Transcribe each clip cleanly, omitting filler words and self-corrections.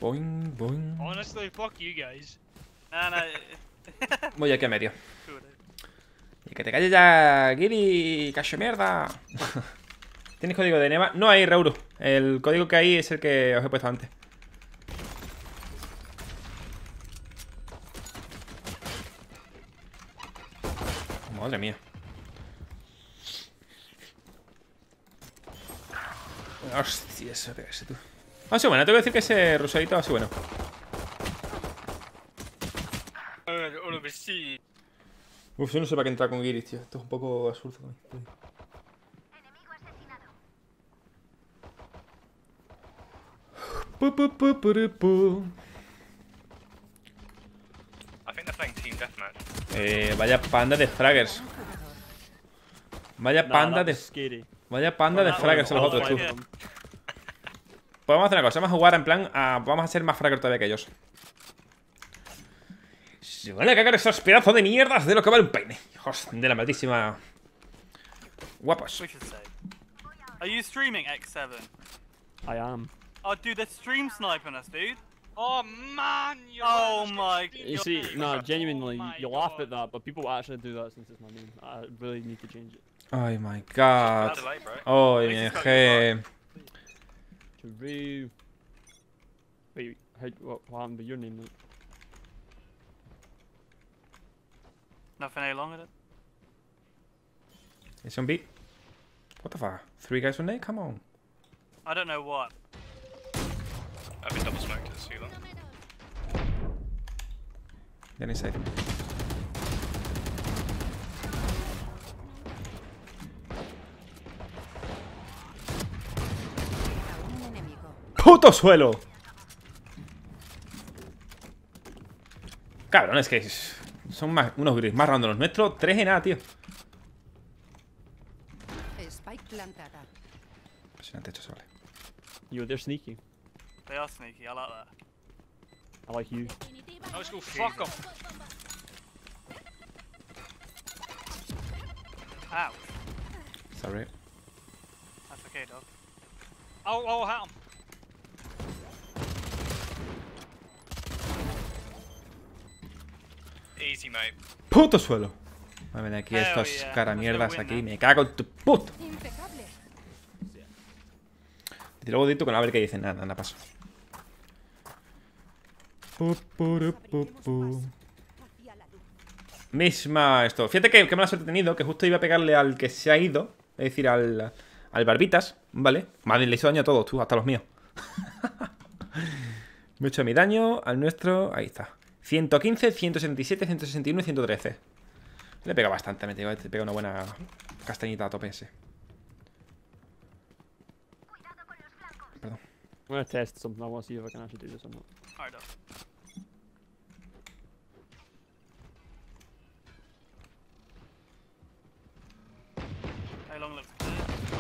Boing, boing. Honestly, fuck you guys. No. Voy aquí a medio. Y que te calles ya, Giri, cacho mierda. ¿Tienes código de Neva? No hay, Reuru. El código que hay es el que os he puesto antes. Madre mía. Hostia, eso pega ese tú. Ha sido bueno, tengo que decir que ese rosadito ha sido bueno. Uf, yo no sé para qué entrar con Giris, tío. Esto es un poco absurdo para mí. Vaya panda de fraggers. Vaya panda de fraggers los otros, tú. Pues vamos a hacer una cosa, vamos a jugar en plan vamos a ser más fraggers todavía que ellos. Se van a cagar esos pedazos de mierdas de lo que vale un peine. Hijos de la malísima. Guapos. Are you streaming X7? I am. Oh, dude, they're stream sniping us, dude. Oh man, oh my. You see, no, genuinely, you laugh at that, but people actually do that since it's my name. I really need to change it. Oh my god. Oh, MG. True. Wait, what happened with your name, mate? Nothing any longer. It's on B. What the fuck? 3 guys on A? Come on. I don't know what. I've been double smoked to see them. Then inside. ¡Puto suelo! Cabrón, es que son unos gris más random los nuestros. 3 en A, tío. Impresionante hecho, vale. Yo, they're sneaky. They are sneaky, I like that. I like you. No, let's go fuck them. Ow. Sorry. That's okay, dog. Oh, hat him. Easy, mate. ¡Puto suelo! Voy a venir aquí Hell estos yeah. caramierdas Let's go win aquí. now. Me cago en tu puto. Y luego dito con a ver qué dicen. Nada, paso. Misma esto. Fíjate que mala suerte he tenido. Que justo iba a pegarle al que se ha ido. Es decir, al Barbitas. ¿Vale? Madre, le hizo daño a todos, tú, hasta los míos. Me he hecho mi daño al nuestro. Ahí está. 115, 167, 161 y 113. Le pega bastante, me te pega una buena castañita a tope ese. Perdón. I'm gonna test something. I want to see if I can actually do this or not. Alright, dog. How long looks good?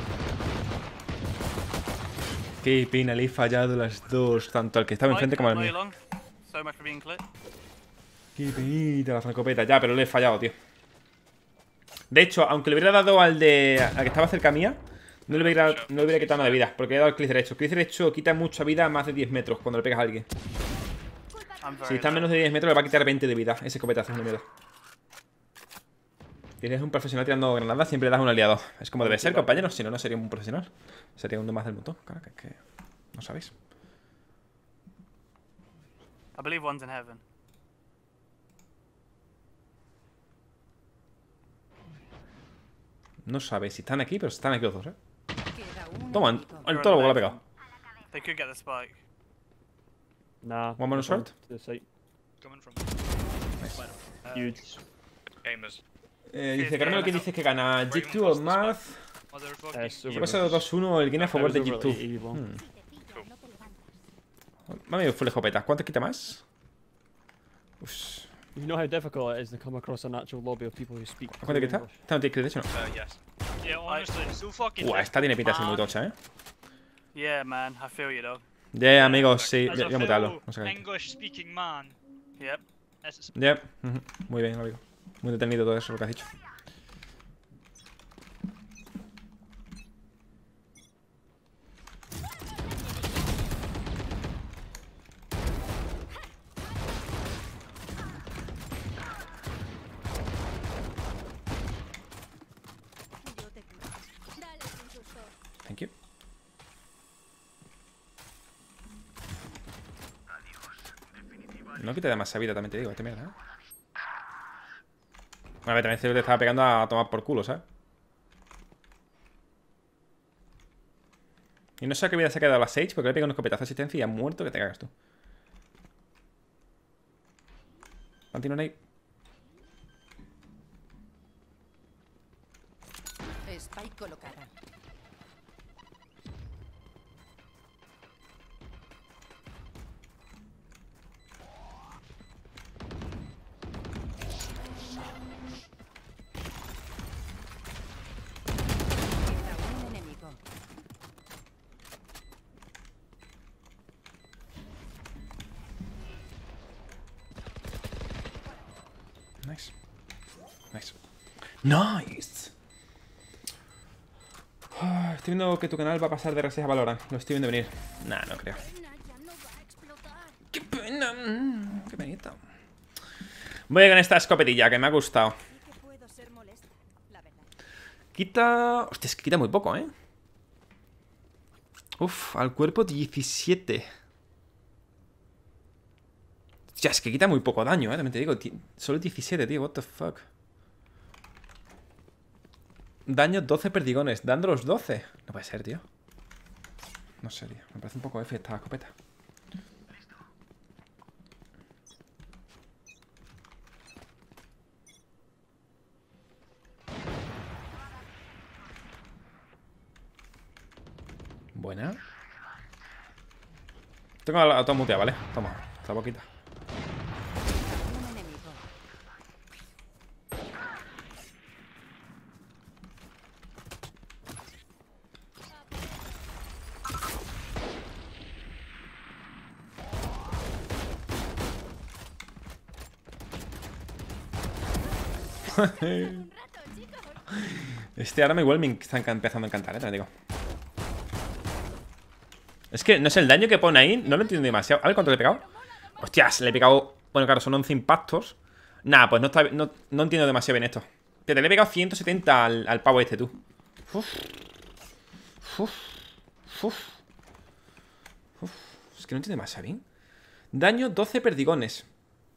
Qué pena, le he fallado las dos. Tanto al que estaba enfrente como al mío. Long. So much for being clit. Qué penita la francopeta. Ya, pero le he fallado, tío. De hecho, aunque le hubiera dado al que estaba cerca mía, no le hubiera quitado nada de vida. Porque le he dado el clic derecho. El clic derecho quita mucha vida a más de 10 metros cuando le pegas a alguien. Si está a menos de 10 metros le va a quitar 20 de vida. Ese escopetazo es una mierda. Si eres un profesional tirando granadas, siempre le das a un aliado. Es como debe ser, compañeros. Si no, no sería un profesional. Sería uno más del montón. Claro, que es que no sabéis. I believe one's in heaven. No sabéis si están aquí, pero están aquí los dos, ¿eh? Toma, el toro lo ha pegado. They could get the spike. Nah. One more I'm short? To the site. Coming from. Huge. Gamers. Dice Carmelo que dices que gana G2 o Math. Motherfucking. Si pasa 2-1 el game a favor de G2. Mami, full escopetas. ¿Cuánto quita más? Uff. You know how difficult it is to come across an actual lobby of people who speak. ¿Cuánto quita? English? Esta no tiene crit, de hecho no. Yes. Yeah, honestly, it's so fucking. Esta tiene pinta de ser muy tocha, ¿eh? Yeah, man, I feel you, dog. Yeah, amigos, sí. As Voy a a mutearlo. fellow No sé qué. English speaking man. Yep. That's Yep. Muy bien, amigo. Muy detenido todo eso lo que has dicho. No quita demasiada vida, también te digo, este mierda, ¿eh? A ver, también te estaba pegando a tomar por culo, ¿sabes? Y no sé a qué vida se ha quedado la Sage, porque le he pegado un escopetazo de asistencia y ha muerto, que te cagas tú. Antinonate. Spike colocada. Queda un enemigo. Nice. Nice. Nice. Estoy viendo que tu canal va a pasar de R6 a Valorant. Lo estoy viendo venir. Nah, no creo. Qué pena. Qué penita. Voy con esta escopetilla que me ha gustado. Quita... Hostia, es que quita muy poco, ¿eh? Uf, al cuerpo 17. Ya, es que quita muy poco daño, ¿eh? También te digo. Solo 17, tío. What the fuck. Daño 12 perdigones. Dando los 12. No puede ser, tío. No sé, tío. Me parece un poco F esta escopeta. Buena. Tengo la automutea, ¿vale? Toma, esta boquita. Un enemigo. Este ahora igual me está empezando a encantar, te lo digo. Es que, no sé, el daño que pone ahí no lo entiendo demasiado. A ver cuánto le he pegado. Hostias, le he pegado... Bueno, claro, son 11 impactos. Nah, pues no entiendo demasiado bien esto. Te le he pegado 170 al pavo este, tú. Es que no entiendo demasiado bien. Daño 12 perdigones.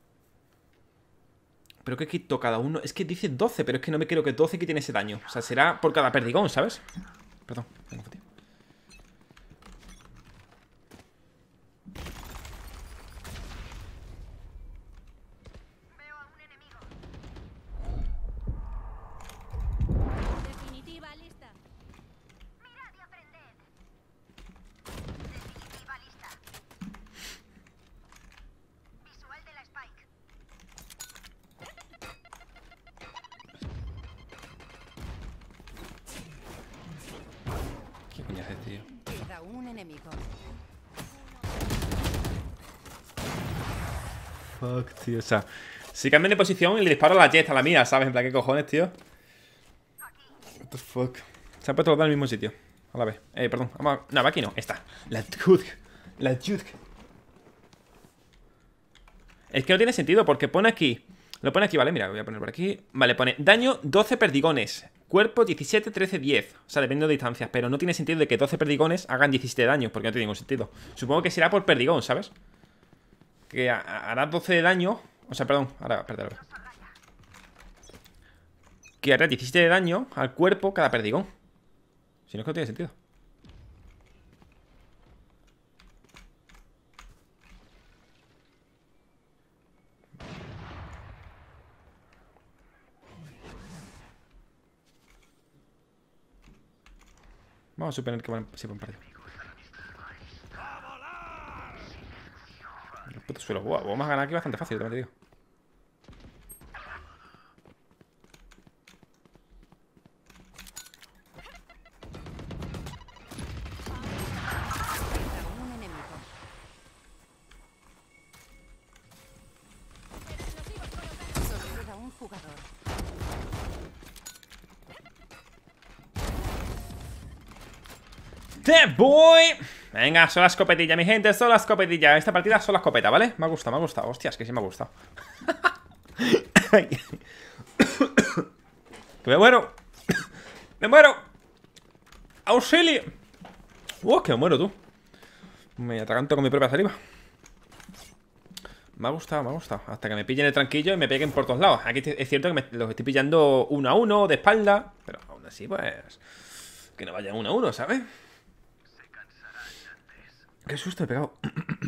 Pero que quito cada uno. Es que dice 12, pero es que no me creo que 12 quiten ese daño. O sea, será por cada perdigón, ¿sabes? Perdón, venga, tío. Definitiva lista. Mirad y aprended. Definitiva lista. Visual de la Spike. ¿Qué coño haces, tío? Queda un enemigo. Fuck, tío, o sea, si cambian de posición y le disparo a la Jet, a la mía, ¿sabes? En plan, ¿qué cojones, tío? What the fuck. Se han puesto los dos en el mismo sitio. A la vez. Perdón. Vamos a... No, aquí no. Esta. La Jutk. La Jutk. Es que no tiene sentido porque pone aquí... Lo pone aquí, ¿vale? Mira, voy a poner por aquí. Vale, pone daño 12 perdigones. Cuerpo 17, 13, 10. O sea, dependiendo de distancias. Pero no tiene sentido de que 12 perdigones hagan 17 de daño. Porque no tiene ningún sentido. Supongo que será por perdigón, ¿sabes? Que hará 12 de daño. O sea, perdón. Ahora, perdón. Que hará 17 de daño al cuerpo cada perdigón. Si no es que no tiene sentido. Vamos a suponer que van a un partido. El puto suelo. Wow, vamos a ganar aquí bastante fácil, también te digo. Queda un enemigo. Solo queda un jugador. ¡The boy! Venga, solo la escopetilla, mi gente, solo la escopetilla. Esta partida solo la escopeta, ¿vale? Me ha gustado, me ha gustado. Hostias, que sí me ha gustado. ¡Que me muero! ¡Me muero! ¡Auxilio! ¡Que me muero, tú! Me atraganto con mi propia saliva. Me ha gustado, me ha gustado. Hasta que me pillen el tranquillo y me peguen por todos lados. Aquí es cierto que los estoy pillando 1 a 1 de espalda. Pero aún así, pues... Que no vayan 1 a 1, ¿sabes? Qué susto he pegado.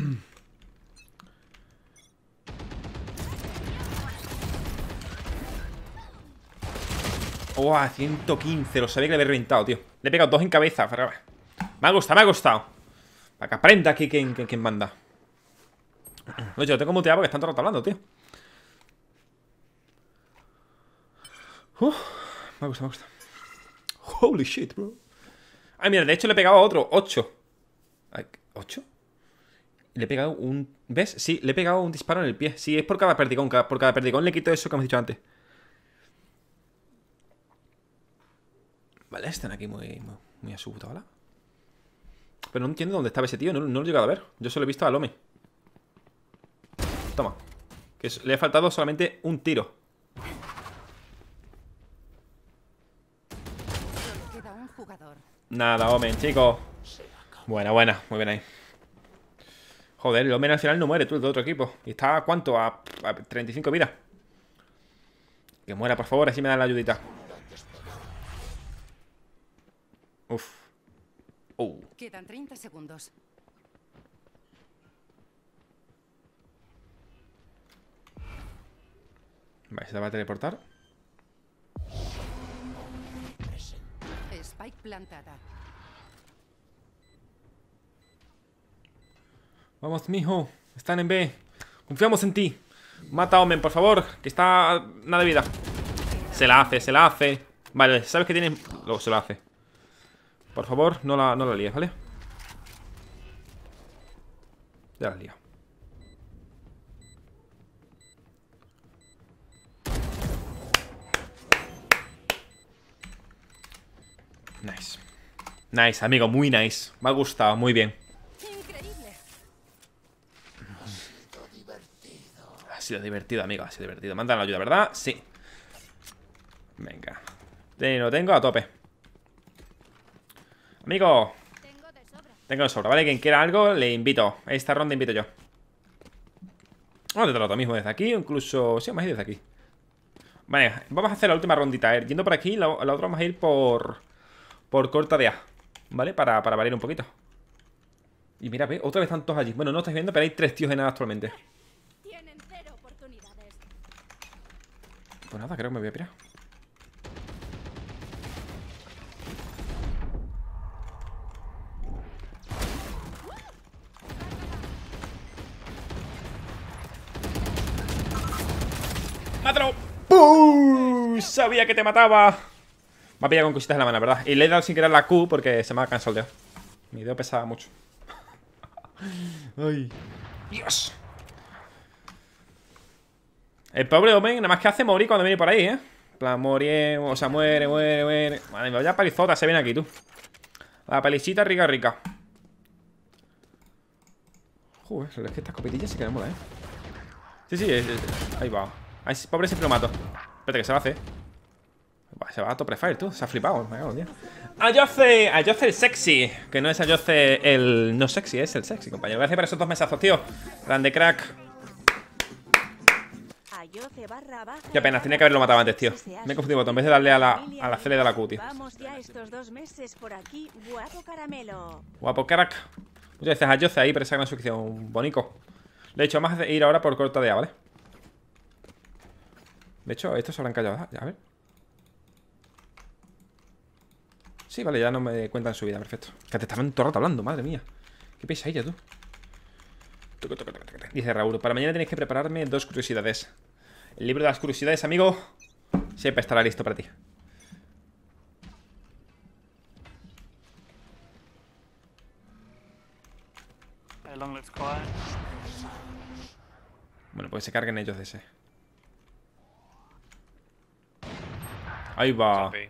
¡Oh! 115. Lo sabía que le había reventado, tío. Le he pegado 2 en cabeza. Pero... Me ha gustado, me ha gustado. Para que aprenda aquí quién manda. Oye, lo tengo muteado porque están todo el rato hablando, tío. Me gusta, me gusta. Holy shit, bro. Ay, mira, de hecho le he pegado a otro. 8. ¿8? Le he pegado un... ¿Ves? Sí, le he pegado un disparo en el pie. Sí, es por cada perdigón. Por cada perdigón le quito eso que hemos dicho antes. Vale, están aquí muy a su puta bola. Pero no entiendo dónde estaba ese tío. No lo he llegado a ver. Yo solo he visto a Lome. Toma. Le ha faltado solamente un tiro. Solo queda un jugador. Nada, Omen, chicos. Buena, buena. Muy bien ahí. Joder, el Omen al final no muere, tú, el de otro equipo. ¿Y está a cuánto? A 35 vidas. Que muera, por favor, así me dan la ayudita. Uf. Quedan 30 segundos. Vale, se la va a teleportar. Spike plantada. Vamos, mijo. Están en B. Confiamos en ti. Mata a Omen, por favor. Que está nada de vida. Se la hace, se la hace. Vale, sabes que tiene... Luego se la hace. Por favor, no la líes, ¿vale? Ya la lío. Nice. Nice, amigo, muy nice. Me ha gustado, muy bien. Increíble. Ha sido divertido, amigo, ha sido divertido. Mandan la ayuda, ¿verdad? Sí. Venga. Lo tengo a tope. Amigo. Tengo de sobra, ¿vale? Quien quiera algo, le invito. Esta ronda invito yo. Vamos a tratar mismo desde aquí, incluso... Sí, vamos a ir desde aquí. Vale, vamos a hacer la última rondita. Yendo por aquí, la otra vamos a ir por corta de A. ¿Vale? Para variar un poquito. Y mira, ve, otra vez están todos allí. Bueno, no estáis viendo, pero hay 3 tíos en A actualmente. Tienen 0 oportunidades. Pues nada, creo que me voy a pirar. ¡Mátalo! ¡Pum! Sabía que te mataba. Me ha pillado con cositas en la mano, ¿verdad? Y le he dado sin querer la Q porque se me ha cansado el dedo. Mi dedo pesaba mucho. ¡Ay! ¡Dios! El pobre Omen nada más que hace morir cuando viene por ahí, ¿eh? En plan, morir, o sea, muere. Madre mía, vaya palizota se viene aquí, tú. La palicita rica, rica. Joder, es que esta escopetilla sí que me mola, ¿eh? Sí, ahí va. Ay, pobre siempre lo mato. Espérate, que se va a hacer. Se va a prefire, tú. Se ha flipado. Me cago en Dios. Ayoce el sexy. Que no es Ayoce el no sexy, es el sexy, compañero. Gracias por esos 2 mesazos, tío. Grande crack. Qué pena, tenía que haberlo matado antes, tío. Me he confundido botón. En vez de darle a la C le da la Q, tío. Vamos ya estos 2 meses por aquí, guapo caramelo. Guapo crack. Muchas gracias a Ayoce ahí por esa gran suscripción. Bonico. De hecho, vamos a ir ahora por corta de A, ¿vale? De hecho, estos se habrán callado. Ya, a ver. Sí, vale, ya no me cuentan su vida, perfecto. Que te estaban todo el rato hablando, madre mía. Qué pesadilla, tú. Dice Raúl, para mañana tenéis que prepararme 2 curiosidades. El libro de las curiosidades, amigo, siempre estará listo para ti. Long looks quiet. Bueno, pues se carguen ellos de ese. Ahí va. Zombie.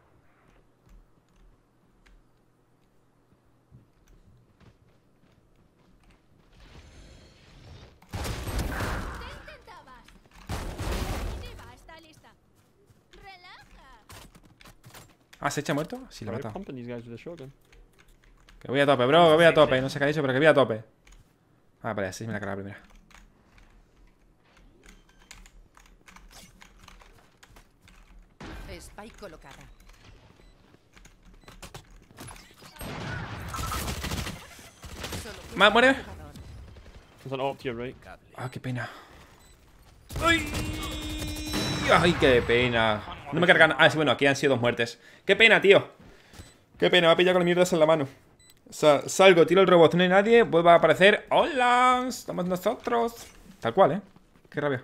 Intentabas. Diva está lista. Relaja. Ah, ¿se echa muerto? Sí, lo ha Right, matado. pumping these guys with a shotgun. Que voy a tope, bro, que voy a tope. No sé qué ha dicho, pero que voy a tope. Ah, vale, así me la cara primera. Spike colocada. Muere. There's an op to your right. Ah, qué pena. ¡Ay! ¡Ay, qué pena! No me cargan. Ah, sí, bueno, aquí han sido 2 muertes. ¡Qué pena, tío! ¡Qué pena! Me ha pillado con mierdas en la mano. O sea, salgo, tiro el robot, no hay nadie. Vuelve a aparecer. ¡Hola! Estamos nosotros. Tal cual, ¿eh? Qué rabia.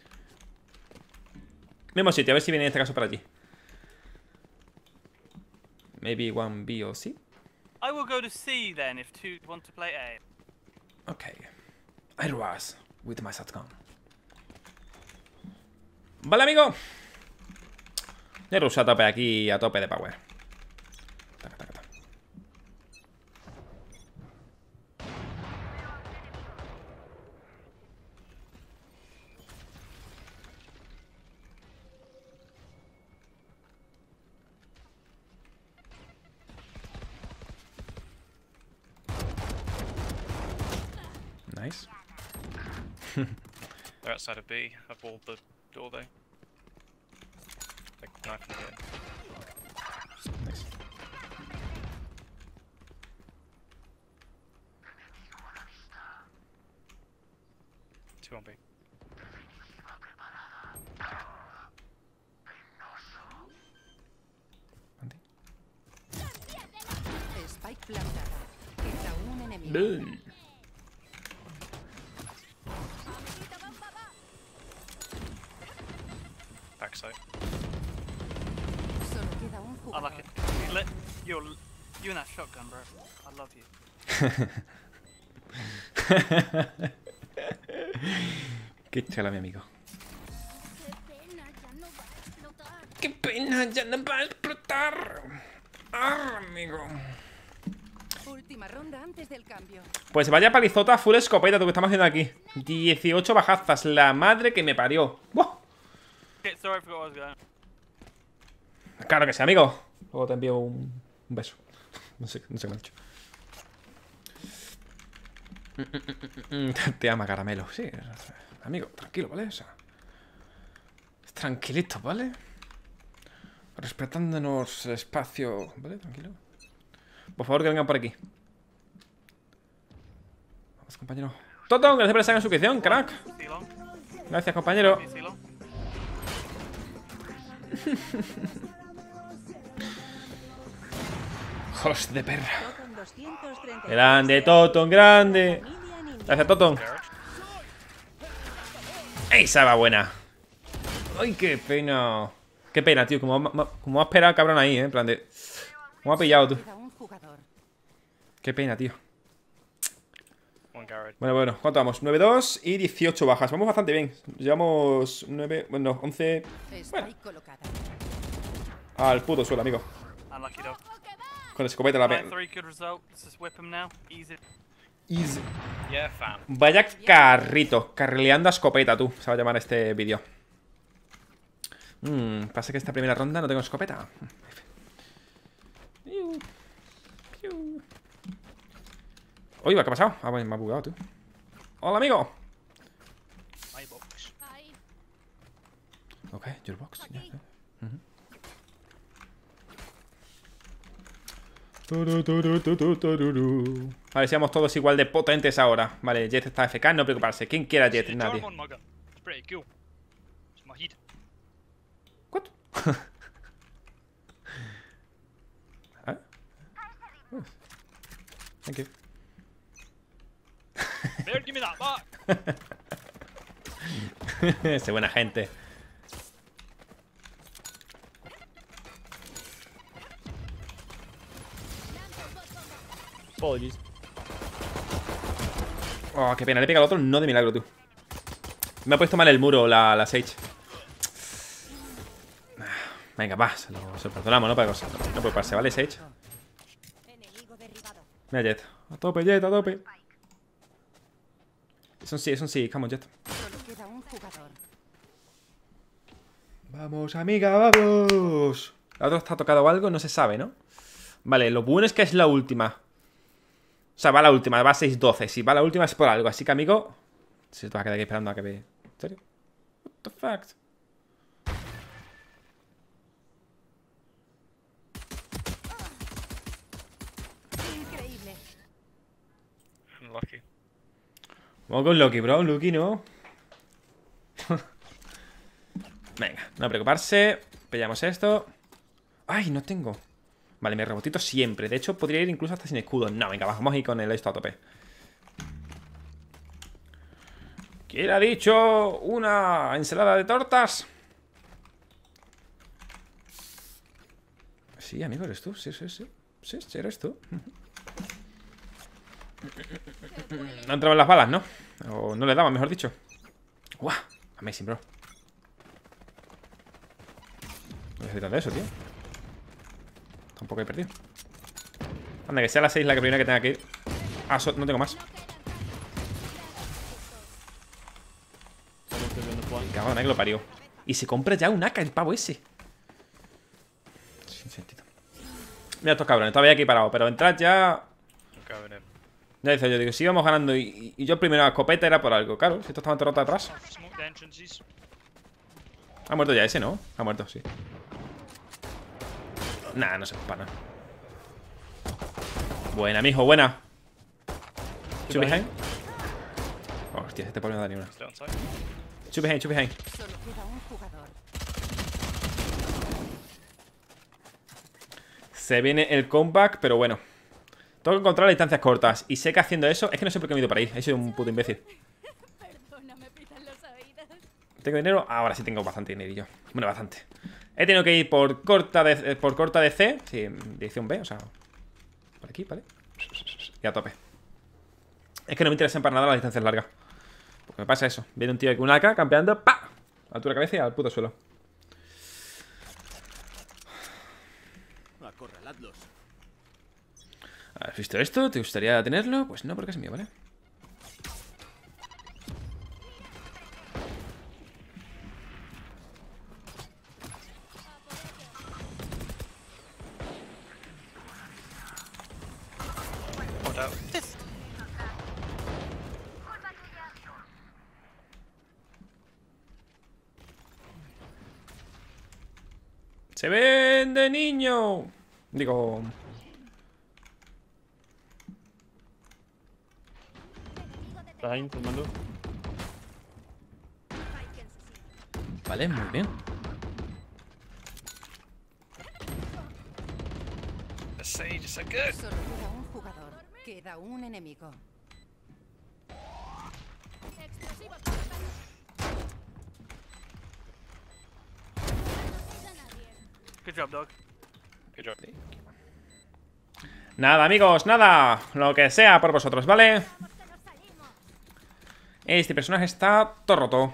Mismo sitio, a ver si viene en este caso para allí. Maybe 1B o C. I will go to C then if two want to play A. Ok. I rush with my shotgun. Vale, amigo. He rusado a tope aquí, a tope de power. Taca, taca, taca. Nice. They're outside of B. I've walled the door though. Like knife in the end. Nice. Two on B. Spike plantada. Queda un enemigo. Bull. Backside. Solo queda un I jugador. like it. You and that shotgun, bro. I love you. Qué chala, mi amigo. Qué pena, ya no va a explotar. Qué pena, ya no va a explotar. Ah, amigo. Última ronda antes del cambio. Pues vaya palizota full escopeta, lo que estamos haciendo aquí. 18 bajazas, la madre que me parió. ¡Buah! Okay, sorry, I forgot what I was going. Claro que sí, amigo. Luego te envío un beso. No sé qué me ha dicho. Te ama, caramelo. Sí, amigo, tranquilo, ¿vale? O sea, tranquilito, ¿vale? Respetándonos el espacio, ¿vale? Tranquilo. Por favor, que vengan por aquí. Vamos, compañero. Toto, gracias por esa suscripción, crack. See long? Gracias, compañero. See long? Hijos de perra. Toton 236. Grande, Toton, grande. Familia Ninja. Gracias, Toton. Garage. Esa va buena. Ay, qué pena. Qué pena, tío. Como ha esperado el cabrón ahí, En plan de. ¿Cómo ha pillado tú? Queda un jugador. Qué pena, tío. One garage. Bueno, ¿cuánto vamos? 9-2 y 18 bajas. Vamos bastante bien. Llevamos 9, bueno, 11 Spike colocada. al puto suelo, amigo. Unlucky dog. Con escopeta la Right, pena. 3 good result. Let's just whip him now. Easy. Easy. Yeah, fam. Vaya carrito. Carrileando a escopeta, tú. Se va a llamar este vídeo. Pasa que esta primera ronda no tengo escopeta. Oye, ¿qué ha pasado? Ah, bueno, me ha bugado, tú. Hola, amigo. My box. Ahí. Ok, your box. Ya, ya. A ver si vamos todos igual de potentes ahora. Vale, Jet está AFK, no preocuparse. ¿Quién quiera Jet? See the Nadie. charm on my gun. It's pretty cool. It's my heat. What? ¿Ah? Thank you. Bear, give me that back. Ese buena gente. Apologies. Oh, qué pena, le pega al otro, no de milagro, tú. Me ha puesto mal el muro la Sage. Venga, va, se lo perdonamos, no para cosas. No preocuparse, ¿vale, Sage? Enemigo derribado. Mira, Jet. A tope, Jet, a tope. Es un sí, come on, Jet. Solo queda un jugador. Vamos, amiga, vamos. ¿La otra está tocado algo? No se sabe, ¿no? Vale, lo bueno es que es la última. O sea, va la última, va 6-12. Si va la última es por algo. Así que, amigo, se te va a quedar aquí esperando a que ve. ¿En serio? What the fuck? Lucky. Vamos con Loki, bro. Loki, ¿no? Venga, no preocuparse. Pillamos esto. Ay, no tengo. Vale, me rebotito siempre. De hecho, podría ir incluso hasta sin escudo. No, venga, vamos a ir con el esto a tope. ¿Quién ha dicho una ensalada de tortas? Sí, amigo, eres tú. Sí. Sí, eres tú. No entraban las balas, ¿no? O no le daban, mejor dicho. ¡Guau! Amazing, bro. No necesitas de eso, tío. Tampoco he perdido. Anda, que sea la 6 la que primera que tenga que ir. Ah, no tengo más. Cabrón, que lo parió. Y se compra ya un AK el pavo ese. Sin sentido. Mira estos cabrones, todavía aquí parado. Pero entrad ya. I'm going in. Ya dice, yo digo, si íbamos ganando y yo primero a escopeta era por algo. Claro, si esto estaba enterrado atrás. Smoke the entrances. Ha muerto ya ese, ¿no? Ha muerto, sí. Nah, no se para nada. Buena, mijo, buena. Two behind. Oh, hostia, este palo no da ni una. It's downside. Two behind. Solo queda un jugador. Se viene el comeback, pero bueno. Tengo que encontrar distancias cortas. Y sé que haciendo eso, es que no sé por qué me he ido para ahí. He sido un puto imbécil. Perdona, me pitan los oídos. ¿Tengo dinero? Ahora sí tengo bastante dinerillo. Bueno, bastante. He tenido que ir por corta de C. Sí, dirección B, o sea. Por aquí, ¿vale? Y a tope. Es que no me interesan para nada las distancias largas. Porque me pasa eso. Viene un tío aquí con un AK campeando. ¡Pa! Altura de cabeza y al puto suelo. Acorraladlos. ¿Has visto esto? ¿Te gustaría tenerlo? Pues no, porque es mío, ¿vale? Hold out. ¡Se vende, niño! Digo... Behind, tomando. Vale, muy bien. The Sage is so good. Solo queda un jugador. Queda un enemigo. Explosivos. Good job, dog. Good job. Nada, amigos, nada. Lo que sea por vosotros, ¿vale? Este personaje está todo roto.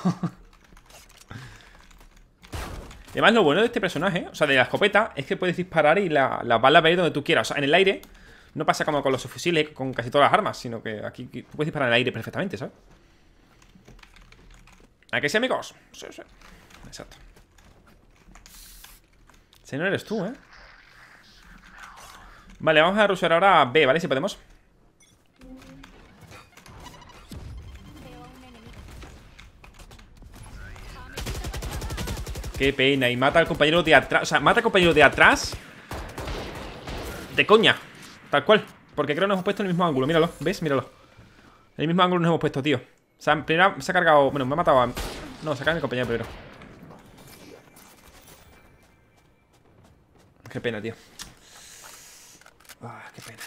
Y además lo bueno de este personaje, o sea, de la escopeta, es que puedes disparar y la bala va a ir donde tú quieras. O sea, en el aire no pasa como con los subfusiles, con casi todas las armas, sino que aquí tú puedes disparar en el aire perfectamente, ¿sabes? ¿A que sí, amigos? Sí, sí. Exacto. Si no eres tú, ¿eh? Vale, vamos a rushear ahora a B, ¿vale? Si podemos. Qué pena. Y mata al compañero de atrás. O sea, mata al compañero de atrás. De coña. Tal cual. Porque creo que nos hemos puesto en el mismo ángulo. Míralo. ¿Ves? Míralo. En el mismo ángulo nos hemos puesto, tío. O sea, primero se ha cargado... Bueno, me ha matado a... No, se ha cargado a mi compañero primero. Qué pena, tío. Ah, qué pena.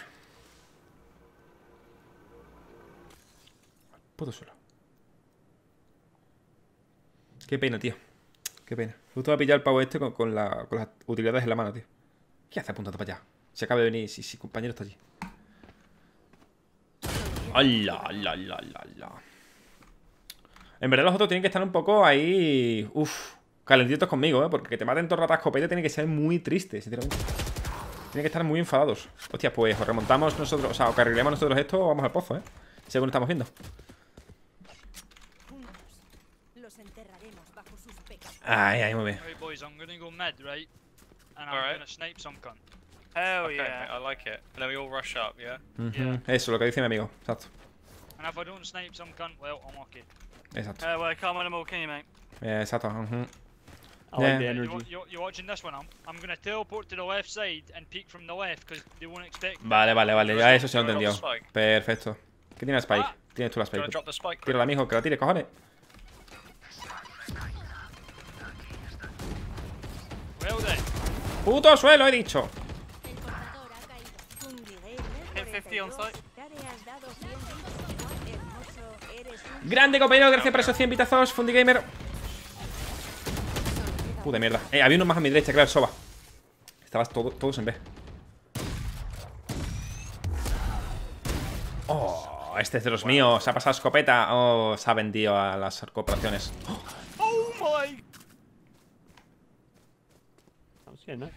Puto suelo. Qué pena, tío. Qué pena. Justo va a pillar el pavo este con las utilidades en la mano, tío. ¿Qué hace apuntando para allá? Se acaba de venir, si compañero está allí. ¡Hala, hala, hala, hala! En verdad los otros tienen que estar un poco ahí... Uf, calentitos conmigo, ¿eh? Porque que te maten todo el rato a escopeta tiene que ser muy triste, sinceramente. Tienen que estar muy enfadados. Hostia, pues o remontamos nosotros... O sea, o carrilemos nosotros esto o vamos al pozo, ¿eh? Según estamos viendo. Los enterraremos bajo sus pecados. Ay, muy bien. Right, boys, I'm gonna go mid, right? And I'm Alright. gonna snipe some cunt. Hell Okay, yeah. mate, I like it. And then we all rush up, yeah? Ujú. Eso, lo que dice mi amigo. Exacto. And if I don't snipe some cunt, well, I'm lucky. Exacto. Well, I can't win them all, can you, mate? Exacto. Ujú. I like the Yeah. energy. You watching this one? I'm gonna teleport to the left side and peek from the left because they won't expect me. Vale, vale, vale. Ya eso se lo he entendido. Perfecto. ¿Qué tiene la Spike? Tienes tú la Do you Spike. wanna drop the spike? Quick? Tírala, mijo, que la tire, cojones. Well then. ¡Puto suelo, he dicho! El portador ha caído. Hit 50 on 42 site. hectáreas dado 100 bits. Hermoso, eres un... Grande, compañero, gracias por esos 100 bitazos, Fundy Gamer. Puta mierda. Había uno más a mi derecha, claro, Soba. Estabas todos en B. Oh, este es de los míos. Se ha pasado escopeta. Oh, se ha vendido a las corporaciones. Oh my! That was getting it.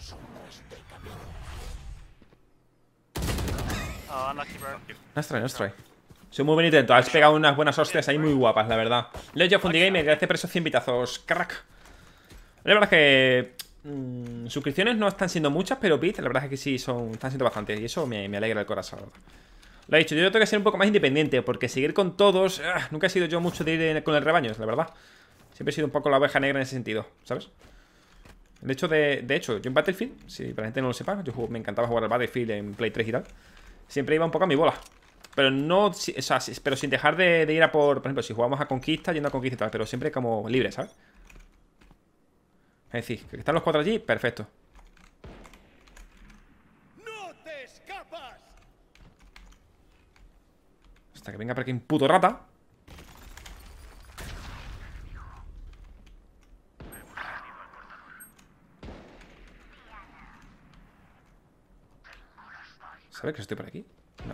Oh, unlucky, bro. Nice try, nice try. Soy muy buen intento. Has pegado unas buenas hostias ahí muy guapas, la verdad. Leo Fundy Gamer, gracias por esos 100 bitazos. Crack. La verdad es que suscripciones no están siendo muchas, pero bits, la verdad es que sí están siendo bastantes. Y eso me alegra el corazón, la verdad. Lo he dicho, yo tengo que ser un poco más independiente, porque seguir con todos, nunca he sido yo mucho de ir con el rebaño, la verdad. Siempre he sido un poco la oveja negra en ese sentido, ¿sabes? De hecho, yo en Battlefield, si para la gente no lo sepa, me encantaba jugar al Battlefield en Play 3 y tal. Siempre iba un poco a mi bola. Pero no, o sea, pero sin dejar de ir a por ejemplo, si jugamos a Conquista, yendo a Conquista y tal, pero siempre como libre, ¿sabes? Es decir, que están los 4 allí, perfecto. ¡No te escapas! Hasta que venga por aquí un puto rata. ¿Sabe que estoy por aquí? No.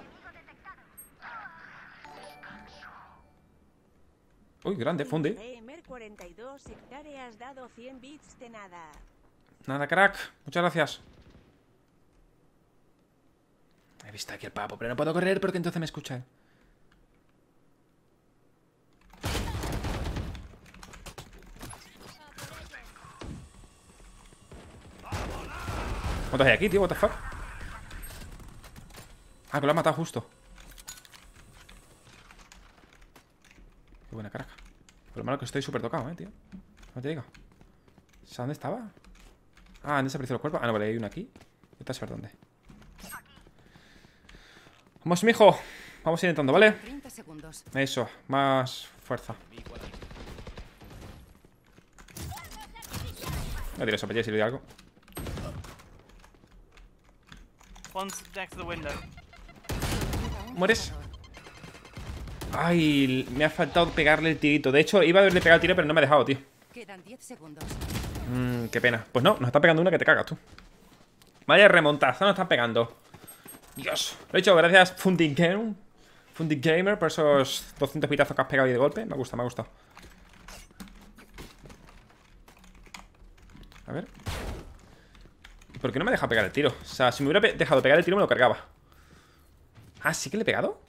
Uy, grande, Fundy. Gamer 42 hectáreas dado 100 bits de nada. Nada, crack. Muchas gracias. He visto aquí el papo, pero no puedo correr porque entonces me escuchan. ¿Cuántos hay aquí, tío? What the fuck? Ah, que lo ha matado justo. Qué buena caraca. Por lo malo que estoy súper tocado, tío. No te digo. ¿Sabes dónde estaba? Ah, han desaparecido los cuerpos. Ah, no, vale, hay uno aquí. Vete a saber dónde. Vamos, mijo. Vamos a ir entrando, ¿vale? 30 segundos. Eso, más fuerza. Voy a tirar eso para allá si le doy algo. One's next to the window. ¿Mueres? Ay, me ha faltado pegarle el tirito. De hecho, iba a haberle pegado el tiro, pero no me ha dejado, tío. Quedan 10 segundos. Qué pena. Pues no, nos está pegando una que te cagas tú. Vaya remontaza, nos está pegando. Dios. Lo he dicho, gracias Fundy Gamer por esos 200 pitazos que has pegado ahí de golpe. Me gusta, me ha gustado. A ver. ¿Por qué no me deja pegar el tiro? O sea, si me hubiera dejado pegar el tiro me lo cargaba. Ah, ¿sí que le he pegado?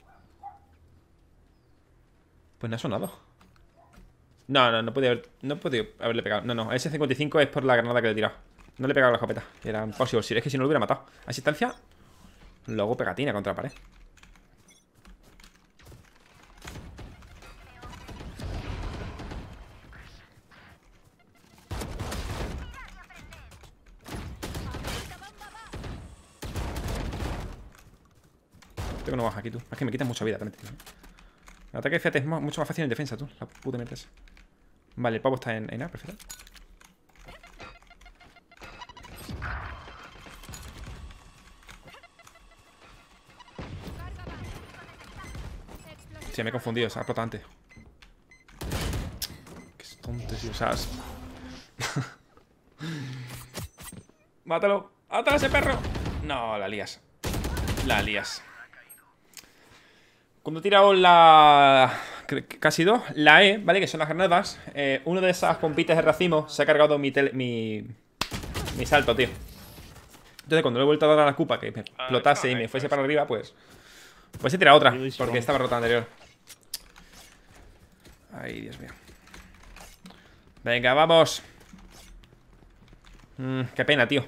Pues no ha sonado. No podía haberle pegado. No, ese 55 es por la granada que le he tirado. No le he pegado la escopeta. Era imposible. Es que si no lo hubiera matado. A distancia, luego pegatina contra la pared. Tengo una baja aquí, tú. Es que me quitas mucha vida también, tío. El ataque, fíjate, es mucho más fácil en defensa, tú. La puta mierda esa. Vale, el pavo está en A, perfecto. Sí, me he confundido, se ha explotado antes. Qué tonto, tío, o sea... ¡Mátalo! ¡Mátalo a ese perro! No, la lías. La lías. Cuando he tirado la... ¿Qué ha sido? La E, ¿vale? Que son las granadas. Uno de esas pompitas de racimo se ha cargado mi salto, tío. Entonces cuando le he vuelto a dar a la cupa que me explotase y me fuese para arriba, pues he tirado otra, porque estaba rota anterior. Ay, Dios mío. Venga, vamos. Qué pena, tío.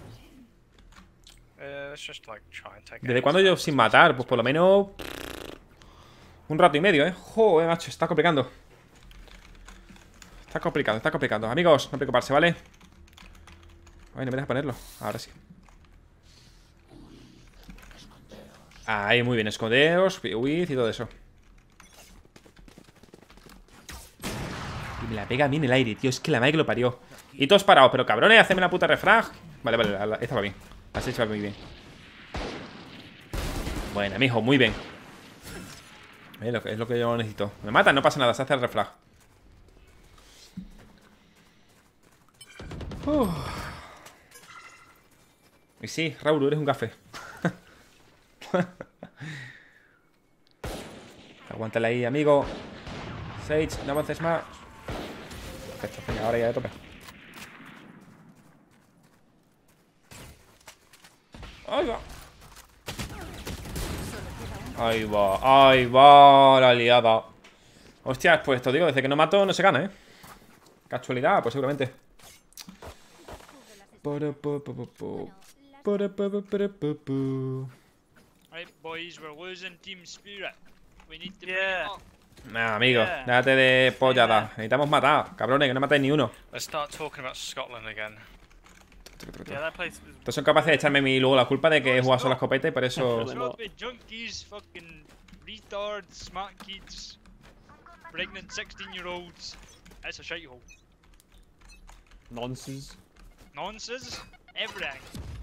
¿Desde cuándo yo sin matar? Pues por lo menos... un rato y medio, Joder, macho, está complicando. Está complicando. Amigos, no preocuparse, ¿vale? Ay, no me deja ponerlo. Ahora sí. Ahí, muy bien, escondeos, huid y todo eso. Y me la pega a mí en el aire, tío. Es que la madre que lo parió. Y todos parados, pero cabrones, haceme la puta refrag. Vale, vale, esta va bien. Así se va muy bien. Buena, mijo, muy bien. Es lo que yo necesito. Me matan, no pasa nada, se hace el refrag. Y sí, Raúl, eres un café. Aguántala ahí, amigo. Sage, no avances más. Perfecto, venga, ahora ya de tope. Ahí va. Ahí va la liada. Hostia, pues esto digo, desde que no mato no se gana, ¿eh? Casualidad, pues seguramente. Right, boys, we're losing team spirit. We need to Yeah. bring it up. Nah, amigo, Yeah. déjate de pollada. Necesitamos matar, cabrones, que no matáis ni uno. Let's start talking about Scotland again. Yeah, that place was. Entonces son capaces de echarme a mí luego la culpa de que he jugado solo la escopeta y por eso... What's up with junkies, fucking retards, smart kids, pregnant 16-year-olds? It's a shithole. Nonsense. Nonsense? Everything.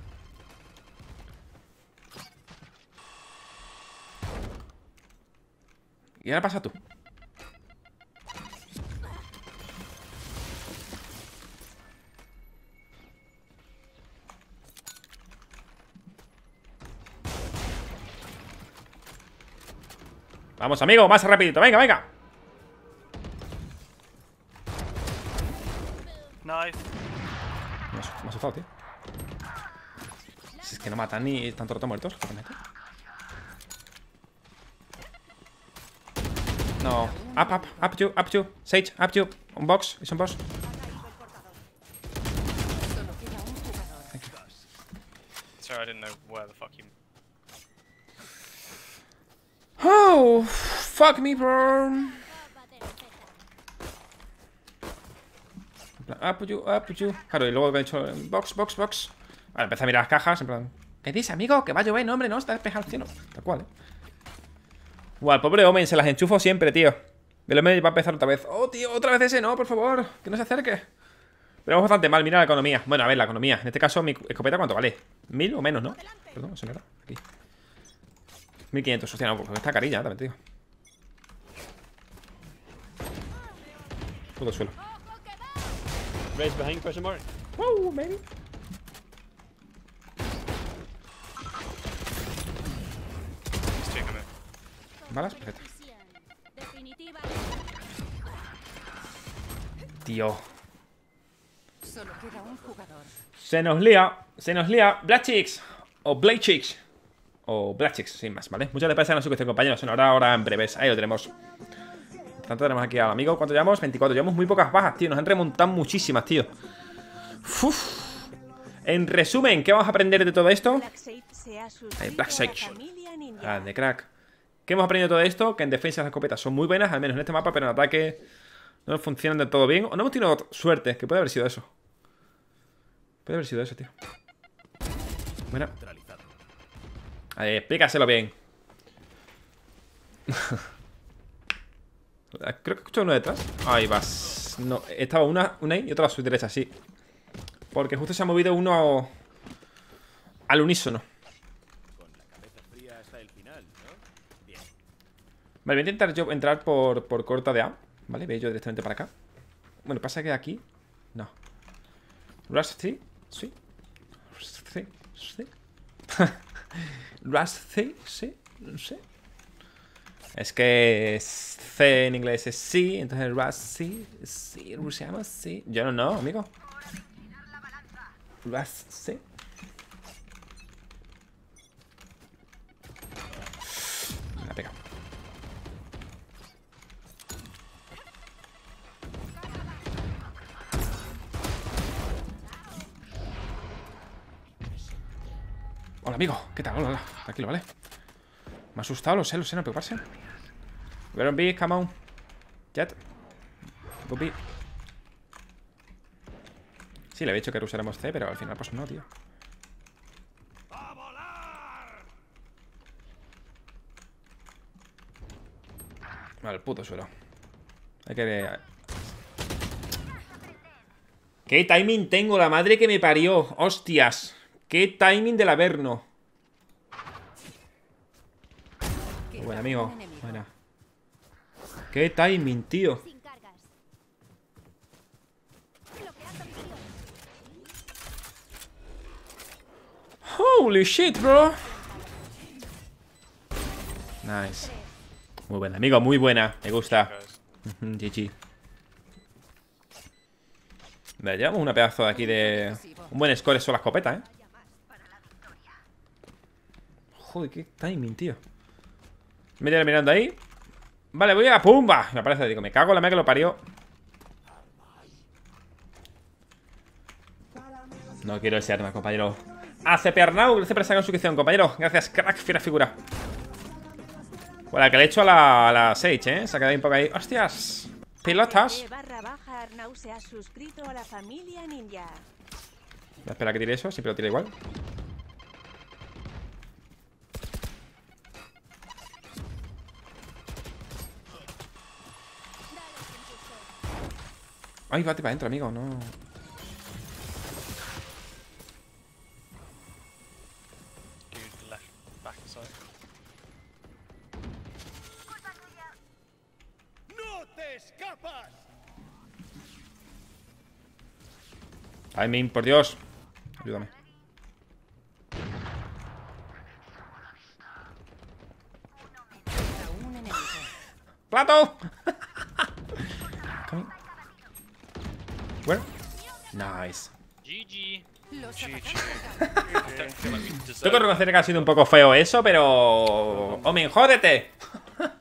Y ahora pasa tú. Vamos, amigo, más rapidito, venga, venga. Nice. Me ha asustado, tío. Si es que no matan ni tanto rato muertos. No. Up you. Sage, up you. Un box, es un box. Solo queda un jugador. Sorry, I didn't know where the fuck you. Oh, fuck me, bro. Up you. Claro, y luego he hecho box. Vale, empecé a mirar las cajas, en plan. ¿Qué dices, amigo? Que va a llover, no, hombre, no, está despejado el cielo. Tal cual, Guau, el pobre Omen, se las enchufo siempre, tío. El Omen va a empezar otra vez. Oh, tío, otra vez ese, no, por favor, que no se acerque. Pero vamos bastante mal, mira la economía. Bueno, a ver, la economía. En este caso, mi escopeta, ¿cuánto vale? 1000 o menos, ¿no? Perdón, eso no era. Aquí. 1500, hostia, no, porque está carilla, también te digo. Puto suelo. Raise behind, question mark. Wow, baby. He's taking it. ¿Balas? Perfecto. Definitiva. Tío. Solo queda un jugador. Se nos lía. Black Chicks. O Blade Chicks. O Black Chicks, sin más, ¿vale? Muchas gracias a la suscripción, compañeros. Se nos hará ahora en breves. Ahí lo tenemos. Por tanto, tenemos aquí al amigo. ¿Cuánto llevamos? 24. Llevamos muy pocas bajas, tío. Nos han remontado muchísimas, tío. Uf. En resumen, ¿qué vamos a aprender de todo esto? Black Sage se ha suscrito Black a la Sage. familia ninja. De crack. ¿Qué hemos aprendido de todo esto? Que en defensa las escopetas son muy buenas, al menos en este mapa, pero en ataque no funcionan del todo bien. O no hemos tenido suerte, que puede haber sido eso. Puede haber sido eso, tío. Bueno. Explícaselo bien. Creo que escucho uno detrás. Ahí vas. No, estaba una ahí y otra a su derecha, sí. Porque justo se ha movido uno al unísono. Vale, voy a intentar yo entrar por corta de A. Vale, voy yo directamente para acá. Bueno, pasa que aquí no. Rush 3, sí. Sí. Rush 3, sí. No sé. Es que C en inglés es sí, entonces Rush sí. Sí, se llama sí. Yo no, amigo. Rush sí. Me la pega. Hola, amigo. ¿Qué tal? Hola. Tranquilo, ¿vale? Me ha asustado, lo sé, no preocuparse. We're on B, come on. Jet. Go B. Sí, le había dicho que usáramos C, pero al final pues no, tío. Al puto suelo. Hay que... ¿Qué timing tengo? La madre que me parió. Hostias. ¿Qué timing del Averno? Queda Buen amigo. un enemigo. Buena. ¿Qué timing, tío? Sin cargas. Bloqueando visión. Holy shit, bro. Nice. Muy buena, amigo, muy buena. Me gusta. Guys. GG. Vale, llevamos una pedazo de aquí de... Un buen score eso la escopeta, ¿eh? Joder, qué timing, tío. Me voy mirando ahí. Vale, voy a... ¡Pumba! Me aparece, digo, me cago en la madre que lo parió. No quiero ese arma, compañero. ACP Arnau, gracias por esa suscripción, compañero. Gracias, crack, fiera figura. Bueno, que le he hecho a la Sage, ¿eh? Se ha quedado ahí un poco ahí. ¡Hostias! ¡Pilotas! Arnau se ha suscrito a la familia ninja. Voy a esperar a que tire eso, siempre lo tira igual. Ay, bate para adentro, amigo, no. Dude, left back side. ¡No te escapas! Timing, por Dios. Ayúdame. Queda un enemigo. ¡Plato! Coming. Bueno. Nice. GG. Los GG. atacantes I don't feel like we Tengo que deserve reconocer que ha sido un poco feo eso, pero... ¡Omen, jódete!